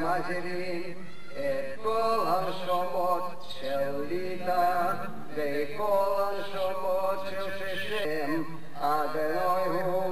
המזהירים את כל הנשמות של ליטא וכל הנשמות של ששם אדוני הוא